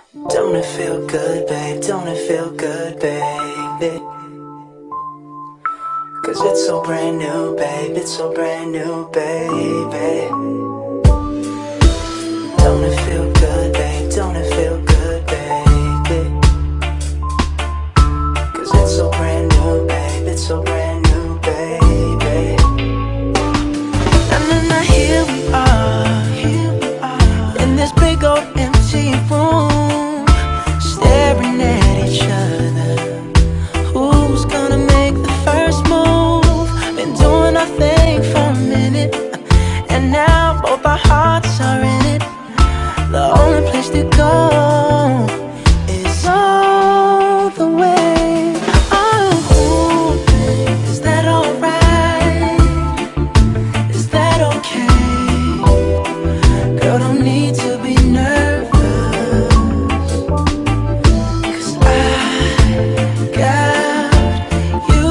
Don't it feel good, babe? Don't it feel good, baby? Cause it's so brand new, babe. It's so brand new, baby. Don't it feel good, babe? Don't it feel good, baby? Cause it's so brand new, babe. It's so brand new, baby. And here we are, in this big old empty room, staring at each other. Who's gonna make the first move? Been doing our thing for a minute, and now both our hearts are in it. The only place to go is all the way. Oh, is that alright? Is that okay? Girl, don't need to be nervous, 'cause I got you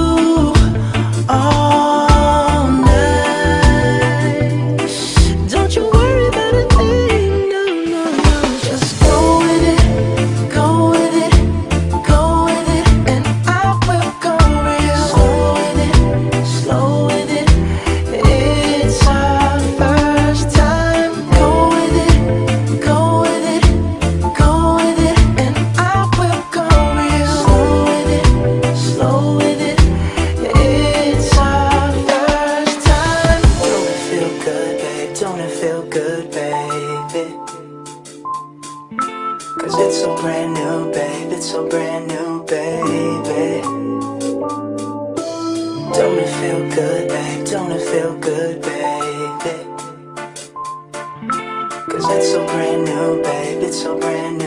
all night. Don't you worry about a thing, no, no, no. Just go with it, go with it, go with it, and I will go real slow with it, slow with it. It's our first time. Go with it, go with it, go with it, and I will go real slow with it, slow with it. It's our first time. Don't it feel good, babe? Don't it feel good, baby? Cause it's so brand new, babe. It's so brand new, baby. Don't it feel good, babe? Don't it feel good, baby? Cause it's so brand new, babe. It's so brand new.